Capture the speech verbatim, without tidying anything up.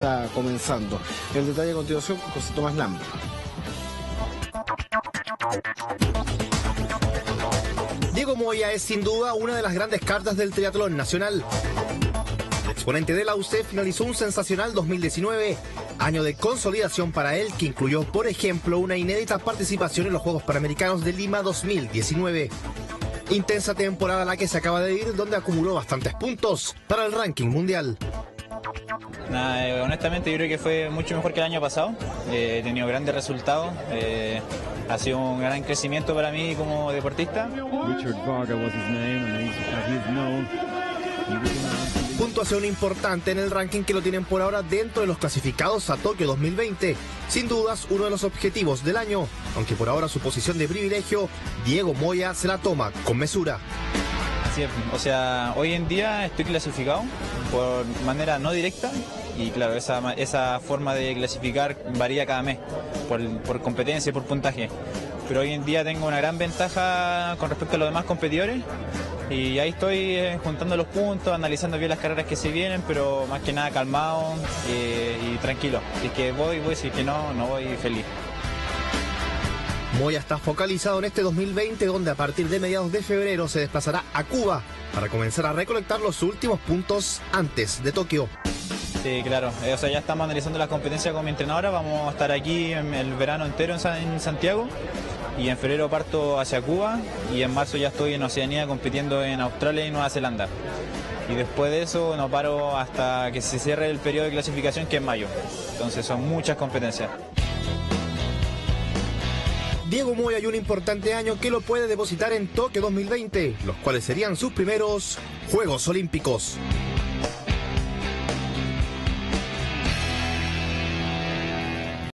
está comenzando. El detalle a continuación con José Tomás Lam. Diego Moya es sin duda una de las grandes cartas del triatlón nacional. El exponente de la U C finalizó un sensacional dos mil diecinueve, año de consolidación para él que incluyó, por ejemplo, una inédita participación en los Juegos Panamericanos de Lima dos mil diecinueve. Intensa temporada la que se acaba de ir, donde acumuló bastantes puntos para el ranking mundial. Nada, eh, honestamente yo creo que fue mucho mejor que el año pasado. Eh, he tenido grandes resultados. Eh, ha sido un gran crecimiento para mí como deportista. Richard Varga was his name, and he's, he's known. Puntuación importante en el ranking que lo tienen por ahora dentro de los clasificados a Tokio dos mil veinte. Sin dudas, uno de los objetivos del año, aunque por ahora su posición de privilegio, Diego Moya se la toma con mesura. Así es, o sea, hoy en día estoy clasificado por manera no directa y claro, esa, esa forma de clasificar varía cada mes por, por competencia y por puntaje. Pero hoy en día tengo una gran ventaja con respecto a los demás competidores. Y ahí estoy eh, juntando los puntos, analizando bien las carreras que se vienen, pero más que nada calmado eh, y tranquilo. Si es que voy, voy, si es que no, no voy, feliz. Moya está focalizado en este dos mil veinte, donde a partir de mediados de febrero se desplazará a Cuba para comenzar a recolectar los últimos puntos antes de Tokio. Sí, claro. Eh, o sea, ya estamos analizando las competencias con mi entrenadora. Vamos a estar aquí en el verano entero en, San, en Santiago. Y en febrero parto hacia Cuba y en marzo ya estoy en Oceanía compitiendo en Australia y Nueva Zelanda. Y después de eso no paro hasta que se cierre el periodo de clasificación, que es mayo. Entonces son muchas competencias. Diego Moya hay un importante año que lo puede depositar en Tokio dos mil veinte, los cuales serían sus primeros Juegos Olímpicos.